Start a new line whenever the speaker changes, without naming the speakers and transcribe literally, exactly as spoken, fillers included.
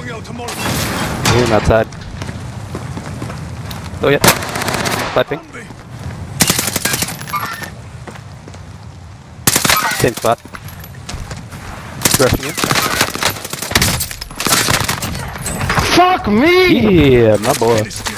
Him outside. Oh yeah. Sniping. Same spot. Rushing in.
Fuck me!
Yeah, my boy.